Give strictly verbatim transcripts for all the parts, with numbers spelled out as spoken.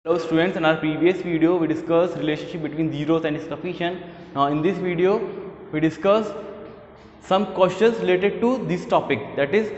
Hello students, in our previous video we discussed relationship between zeros and its coefficient. Now in this video we discuss some questions related to this topic, that is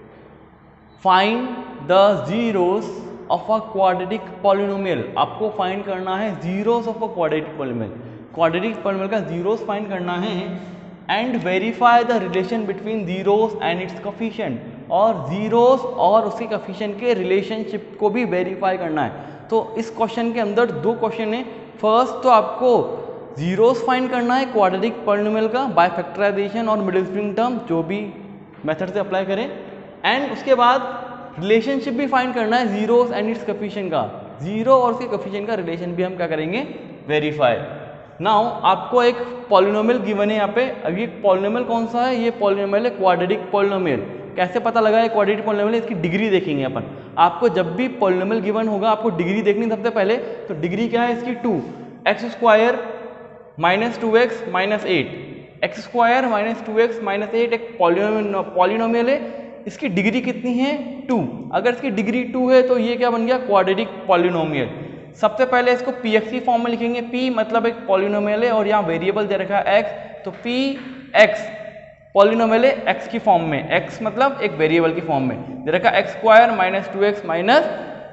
find the zeros of a quadratic polynomial. आपको find करना है zeros of a quadratic polynomial. Quadratic polynomial का zeros find करना है and verify the relation between zeros and its coefficient. और zeros और उसके coefficient के relationship को भी verify करना है. तो इस क्वेश्चन के अंदर दो क्वेश्चन है. फर्स्ट तो आपको जीरोस फाइंड करना है क्वाड्रेटिक पॉलिनोमियल का बाय फैक्टराइजेशन और मिडिल स्प्रिंग टर्म जो भी मेथड से अप्लाई करें, एंड उसके बाद रिलेशनशिप भी फाइंड करना है जीरोस एंड इट्स कोएफिशिएंट का. जीरो और उसके कोएफिशिएंट का रिलेशन भी हम क्या करेंगे, वेरीफाई. नाउ आपको एक पॉलिनोमियल गिवन है यहाँ पे. अब ये पॉलिनोमियल कौन सा है, ये पॉलिनोमियल है क्वाड्रेटिक पॉलिनोमियल. कैसे पता लगा ये क्वाड्रेटिक पॉलिनोमियल, इसकी डिग्री देखेंगे अपन. आपको जब भी पॉलिनोमियल गिवन होगा आपको डिग्री देखनी सबसे पहले. तो डिग्री क्या है इसकी, two x square minus two x minus eight. X square minus two x minus eight एक पॉलिनोमियल है. इसकी डिग्री कितनी है, टू. अगर इसकी डिग्री टू है तो ये क्या बन गया, क्वाड्रेटिक पॉलिनोमियल. सबसे पहले इसको पी एक्स की फॉर्म में लिखेंगे. पी मतलब एक पॉलिनोमियल है और यहाँ वेरिएबल दे रखा है एक्स, तो पी एक्स पॉलिनोमियल है एक्स की फॉर्म में. एक्स मतलब एक वेरिएबल की फॉर्म में दे रखा है x square minus two x minus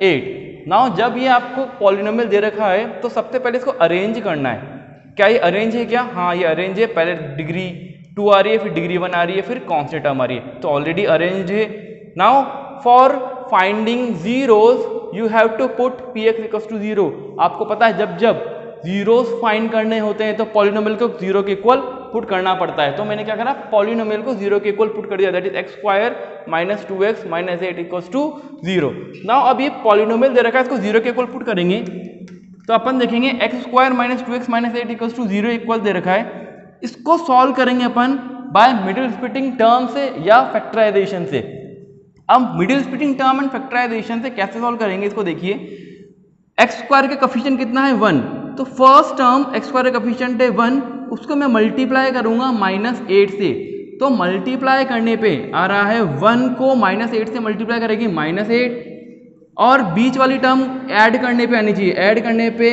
eight. Now जब ये आपको पॉलिनोमियल दे रखा है तो सबसे पहले इसको अरेंज करना है. क्या ये अरेंज है क्या, हाँ ये अरेंज है. पहले डिग्री टू आ रही है, फिर डिग्री वन आ रही है, फिर कांस्टेंट टर्म आ रही है, तो ऑलरेडी अरेंज है. Now for finding zeros you have to put P x equals to zero. आपको पता है जब जब जीरोस फाइंड करने होते हैं तो पॉलिनोमियल को जीरो के इक्वल पुट करना पड़ता है. तो मैंने क्या करा, पॉलिनोमियल को जीरो के इक्वल पुट कर दिया, that is x square minus two x minus eight equals to zero. Now अब ये पॉलिनोमियल दे रखा है, इसको जीरो के इक्वल पुट करेंगे तो अपन देखेंगे x square minus two x minus eight equals to zero equal दे रखा है. इसको सॉल्व करेंगे अपन बाय मिडिल स्प्लिटिंग टर्म से या फैक्टराइजेशन से. अब middle splitting term and factorisation से कैसे सॉल्व करेंगे इसको देखिए. एक्स स्क्वायर के कोएफिशिएंट कितना है, वन. तो फर्स्ट टर्म एक्स स्क्वायर का कोएफिशिएंट है वन, उसको मैं मल्टीप्लाई करूंगा माइनस एट से. तो मल्टीप्लाई करने पे आ रहा है वन को माइनस एट से मल्टीप्लाई करेगी माइनस एट, और बीच वाली टर्म ऐड करने पे आनी चाहिए, ऐड करने पे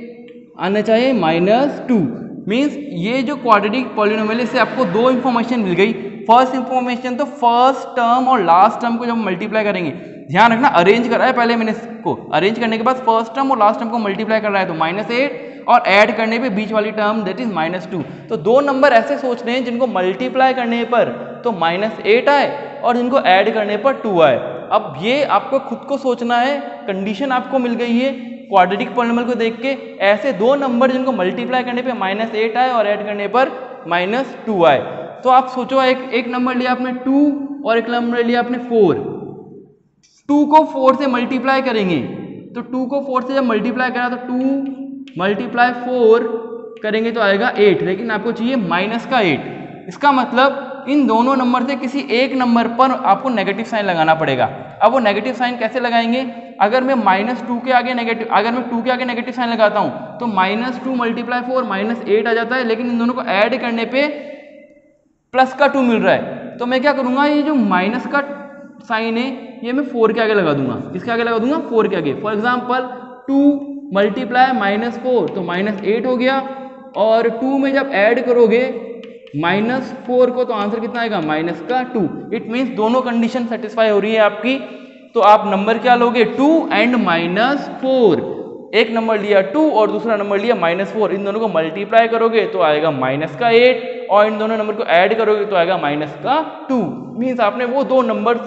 आना चाहिए माइनस टू. मीन्स ये जो क्वाड्रेटिक पॉलिनोमियल है इससे आपको दो इंफॉर्मेशन मिल गई. फर्स्ट इंफॉर्मेशन तो फर्स्ट टर्म और लास्ट टर्म को जब मल्टीप्लाई करेंगे, ध्यान रखना अरेंज करा है पहले मैंने इसको. अरेंज करने के बाद फर्स्ट टर्म और लास्ट टर्म को मल्टीप्लाई कर रहा है तो माइनस एट, और ऐड करने पे बीच वाली term that is minus two. तो दो नंबर ऐसे सोच रहे हैं जिनको मल्टीप्लाई करने पर तो माइनस एट आए और जिनको ऐड करने पर टू आए. अब ये आपको खुद को सोचना है, कंडीशन आपको मिल गई है क्वाड्रेटिक पॉलिनोमियल को देख के. ऐसे दो नंबर जिनको मल्टीप्लाई करने पे माइनस एट आए और ऐड करने पर माइनस टू आए. तो आप सोचो एक एक नंबर लिया आपने टू और एक नंबर लिया आपने फोर. टू को फोर से मल्टीप्लाई करेंगे तो टू को फोर से जब मल्टीप्लाई करा तो टू मल्टीप्लाई फोर करेंगे तो आएगा एट, लेकिन आपको चाहिए माइनस का एट. इसका मतलब इन दोनों नंबर से किसी एक नंबर पर आपको नेगेटिव साइन लगाना पड़ेगा. अब वो नेगेटिव साइन कैसे लगाएंगे, अगर मैं माइनस टू के आगे नेगेटिव अगर मैं टू के आगे नेगेटिव साइन लगाता हूँ तो minus two multiply four minus eight आ जाता है, लेकिन इन दोनों को ऐड करने पे प्लस का टू मिल रहा है. तो मैं क्या करूँगा, ये जो माइनस का साइन है ये मैं फोर के आगे लगा दूंगा. किसके आगे लगा दूंगा, फोर के आगे. For example two multiply minus four तो माइनस एट हो गया, और टू में जब ऐड करोगे माइनस फोर को तो आंसर कितना आएगा, माइनस का टू. इट मीन्स दोनों कंडीशन सेटिस्फाई हो रही है आपकी. तो आप नंबर क्या लोगे, टू एंड माइनस फोर. एक नंबर लिया टू और दूसरा नंबर लिया माइनस फोर. इन दोनों को मल्टीप्लाई करोगे तो आएगा माइनस का एट, और इन दोनों नंबर को ऐड करोगे तो आएगा माइनस का टू. मीन्स आपने वो दो नंबर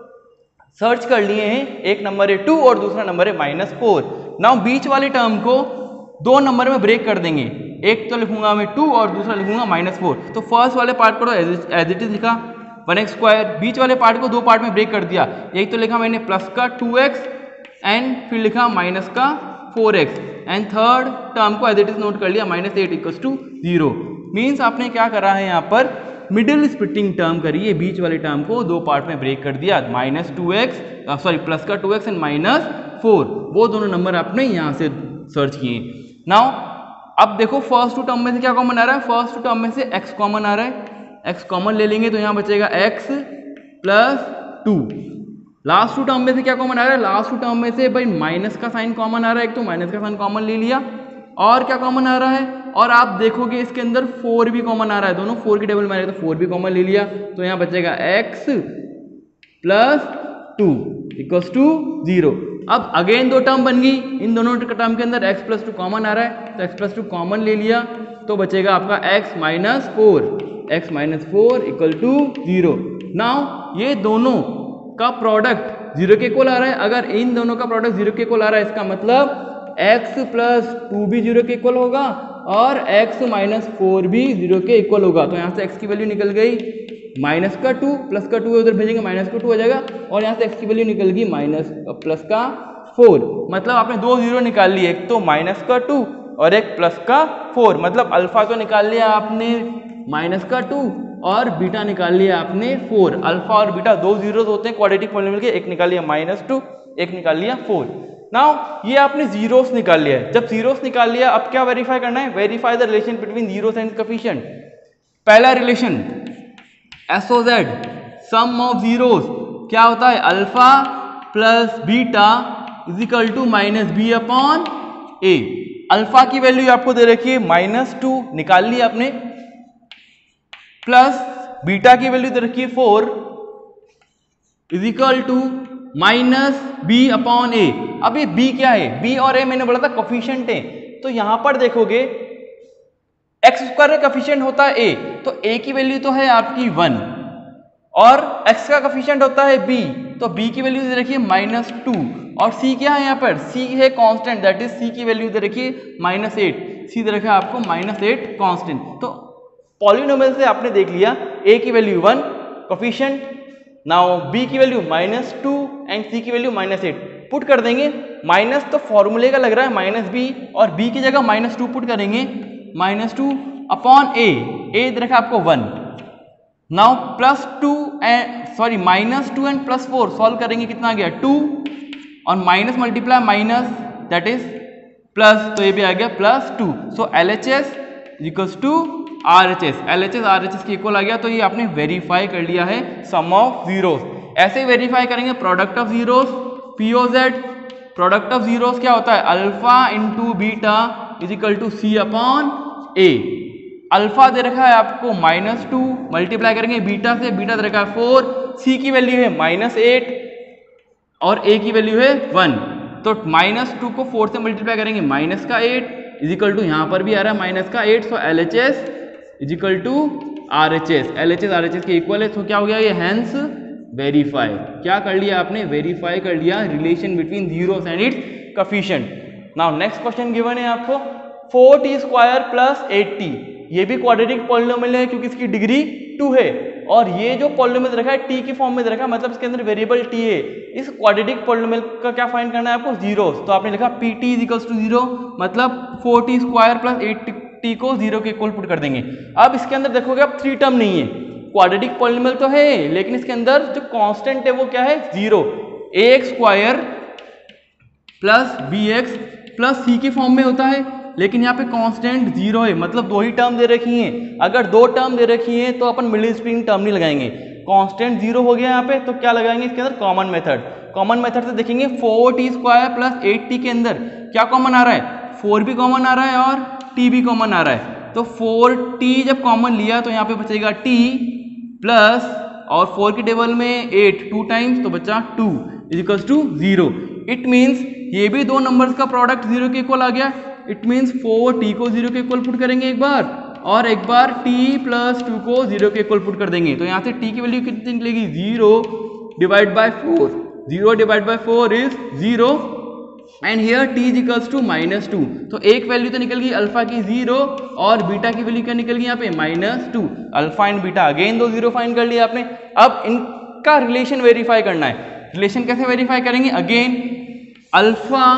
सर्च कर लिए हैं, एक नंबर है टू और दूसरा नंबर है माइनस फोर. नाउ बीच वाली टर्म को दो नंबर में ब्रेक कर देंगे. एक तो लिखूंगा मैं टू और दूसरा लिखूंगा माइनस फोर. तो फर्स्ट वाले पार्ट को एज इट इज लिखा वन एक्स स्क्वायर, बीच वाले पार्ट को दो पार्ट में ब्रेक कर दिया. एक तो लिखा मैंने प्लस का टू एक्स एंड फिर लिखा माइनस का four x, and third term को एज इट इज नोट कर लिया minus eight equals to zero. Means आपने क्या करा है, यहाँ पर मिडिल स्प्लिटिंग टर्म करिए, बीच वाले टर्म को दो पार्ट में ब्रेक कर दिया. Minus two x sorry plus का two x and minus four, वो दोनों नंबर आपने यहाँ से सर्च किए. नाउ अब देखो फर्स्ट टू टर्म में से क्या कॉमन आ रहा है, फर्स्ट टू टर्म में से x कॉमन आ रहा है. x कॉमन ले लेंगे तो यहाँ बचेगा x plus two. Last two term में से क्या कॉमन आ रहा है, लास्ट टू टर्म में से भाई माइनस का साइन कॉमन आ रहा है, एक तो माइनस का साइन कॉमन ले लिया, और क्या कॉमन आ रहा है, और आप देखोगे इसके अंदर फोर भी कॉमन आ रहा है, दोनों फोर की टेबल में आ रहे तो फोर भी कॉमन ले लिया, तो यहाँ बचेगा x plus two equals to zero. अब अगेन दो टर्म बन गई, इन दोनों टर्म के अंदर x प्लस टू कॉमन आ रहा है, तो x प्लस टू कॉमन ले लिया, तो बचेगा आपका x minus four, x minus four equal to zero. Now ये दोनों का प्रोडक्ट जीरो के इक्वल आ रहा है, अगर इन दोनों का प्रोडक्ट जीरो के इक्वल आ रहा है इसका मतलब x प्लस टू भी जीरो के इक्वल होगा और x माइनस फोर भी जीरो के इक्वल होगा। तो यहाँ से x की वैल्यू निकल गई माइनस का टू, प्लस का टू उधर भेजेंगे माइनस का टू हो जाएगा, और यहाँ से x की वैल्यू निकल गई माइनस प्लस का फोर। मतलब आपने दो जीरो निकाल लिए, एक तो माइनस का टू और एक प्लस का फोर। मतलब अल्फा तो निकाल लिया आपने माइनस का टू और बीटा निकाल लिया आपने फोर। अल्फा और बीटा दो जीरोस होते हैं क्वाड्रेटिक पॉलिनोमियल के, एक निकाल लिया माइनस टू, एक निकाल लिया फोर। नाउ ये आपने जीरोस निकाल लिया है। जब जीरोस निकाल लिया अब क्या वेरीफाई करना है, verify the relation between zeros and coefficient. पहला relation S O Z sum of zeros क्या होता है, alpha plus beta is equal to minus b upon a. Alpha की वैल्यू आपको दे रखी है माइनस टू निकाल ली आपने, प्लस बीटा की वैल्यू दे रखी है four is equal to minus b upon a. अब ये बी क्या है, बी और ए मैंने बोला था कोफिशिएंट है, तो यहां पर देखोगे एक्स स्क्वायर का कोफिशिएंट होता है ए, तो ए की वैल्यू तो है आपकी वन और एक्स का कोफिशिएंट होता है बी, तो बी की वैल्यू दे रखिए माइनस टू, और सी क्या है यहाँ पर, सी है कांस्टेंट, दैट इज सी की वैल्यू दे रखिए माइनस एट, सी दे रखा है आपको माइनस एट कांस्टेंट। तो पॉलिनोमियल से आपने देख लिया ए की value one coefficient, now b की value minus two and c की वैल्यू माइनस एट। पुट कर देंगे, माइनस तो फॉर्मूले का लग रहा है माइनस बी, और बी की जगह माइनस टू पुट करेंगे, minus two upon a, a दे रखा आपको one. Now plus two and sorry minus two and plus four solve करेंगे, कितना आ गया टू, और minus multiply minus that is plus, तो ये भी आ गया plus two. So L H S equals to R H S, L H S R H S के इक्वल आ गया, तो ये आपने वेरीफाई कर लिया है सम ऑफ जीरोस। ऐसे ही वेरीफाई करेंगे product of zeros, P O Z product of zeros क्या होता है, alpha into beta is equal to c upon a. Alpha दे रखा है आपको माइनस टू, मल्टीप्लाई करेंगे बीटा से, बीटा दे रखा है फोर, सी की वैल्यू है माइनस एट और ए की वैल्यू है वन, तो माइनस टू को फोर से मल्टीप्लाई करेंगे माइनस का एट इज इक्वल टू यहाँ पर भी आ रहा है माइनस का eight, so L H S is equal to R H S, L H S R H S के इक्वल है, तो क्या हो गया ये हेंस वेरीफाई। क्या कर लिया आपने, वेरीफाई कर लिया relation between zeros and its coefficient. Now next question given है आपको four t square plus eight t, ये भी क्वाड्रेटिक पॉलिनोमियल है क्योंकि इसकी डिग्री टू है, और ये जो पॉलिनोमियल रखा है टी की फॉर्म में रखा है, मतलब इसके अंदर वेरिएबल टी है। इस क्वाड्रेटिक पॉलिनोमियल का क्या फाइंड करना है आपको, जीरोस, तो आपने लिखा P t is equals to zero, मतलब four t square plus eight t को जीरो के इक्वल पुट कर देंगे। अब इसके अंदर देखोगे अब थ्री टर्म नहीं है, क्वाड्रेटिक पॉलिनोमियल तो है लेकिन इसके अंदर जो कांस्टेंट है वो क्या है, zero. A x square plus b x plus c की फॉर्म में होता है, लेकिन यहाँ पे कांस्टेंट जीरो है, मतलब दो ही टर्म दे रखी हैं। अगर दो टर्म दे रखी हैं तो अपन मिडिल स्प्रिंग टर्म नहीं लगाएंगे, कांस्टेंट जीरो हो गया यहाँ पे, तो क्या लगाएंगे इसके अंदर कॉमन मेथड। कॉमन मेथड से देखेंगे four t square plus eight t के अंदर क्या कॉमन आ रहा है, फोर भी कॉमन आ रहा है और टी भी कॉमन आ रहा है, तो फोर टी जब कॉमन लिया तो यहाँ पे बचेगा टी प्लस, और फोर की टेबल में एट टू टाइम्स तो बचा two is equals to zero. It means ये भी दो नंबर्स का प्रोडक्ट जीरो के इक्वल आ गया। इट मीन्स फोर टी को जीरो के इक्वल पुट करेंगे एक बार, और एक बार टी प्लस टू को जीरो के इक्वल पुट कर देंगे, तो यहाँ से टी की वैल्यू कितनी निकलेगी, zero divide by four, zero divide by four is zero, and here t is equals to minus two, तो एक वैल्यू तो निकल गई अल्फा की जीरो, और बीटा की वैल्यू क्या निकल गई यहाँ पे minus two. Alpha and beta again दो जीरो फाइंड कर लिया आपने। अब इनका रिलेशन वेरीफाई करना है। रिलेशन कैसे वेरीफाई करेंगे, again alpha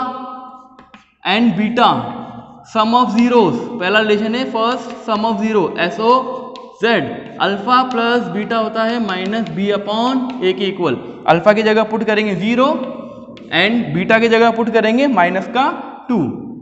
and beta sum of zeros, पहला रिलेशन है first sum of zero S O Z, alpha plus beta होता है माइनस बी अपॉन ए के इक्वल। अल्फा की जगह पुट करेंगे जीरो एंड बीटा की जगह पुट करेंगे माइनस का two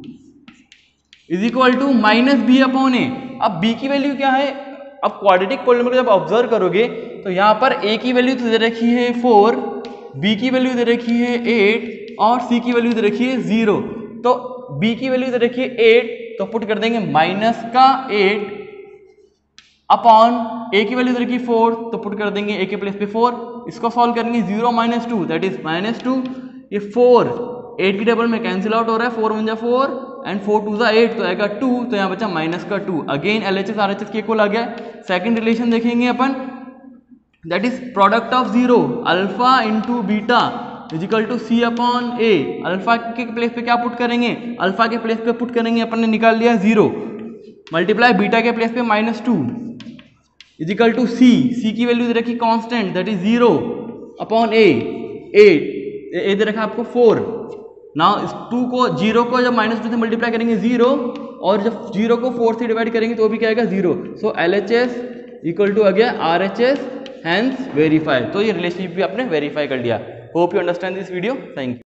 is equal to minus b upon a. अब बी की वैल्यू क्या है, अब क्वाड्रेटिक पॉलिनोमियल जब ऑब्जर्व करोगे तो यहाँ पर ए की वैल्यू तो दे रखी है फोर, बी की वैल्यू दे रखी है एट और सी की वैल्यू दे रखी है जीरो। तो बी की वैल्यू दे रखी है एट, तो पुट कर देंगे माइनस का एट अपॉन ए की वैल्यू दे रखी है फोर, तो पुट कर देंगे ए के प्लेस पे फोर। इसको सॉल्व करेंगे zero minus two that is minus two, ये फोर एट की टेबल में कैंसिल आउट हो रहा है, फोर वन जा फोर एंड फोर टू जा एट, तो आएगा टू, तो यहाँ बचा माइनस का two. Again L H S R H S के इक्वल आ गया। सेकंड रिलेशन देखेंगे अपन, that is product of zero alpha into beta is equal to c upon a. Alpha के प्लेस पे क्या पुट करेंगे, अल्फा के प्लेस पे पुट करेंगे, अपन ने निकाल लिया जीरो, मल्टीप्लाई बीटा के प्लेस पे minus two is equal to c, c की वैल्यू दे रखी constant that is zero upon a, eight a दे रखा आपको फोर। नाउ इस टू को जीरो को जब माइनस टू से मल्टीप्लाई करेंगे जीरो, और जब जीरो को फोर से डिवाइड करेंगे तो भी क्या आएगा zero. So L H S equal to आ गया R H S, hence verify. तो ये रिलेशनशिप भी आपने वेरीफाई कर लिया। Hope you understand this video, thank you.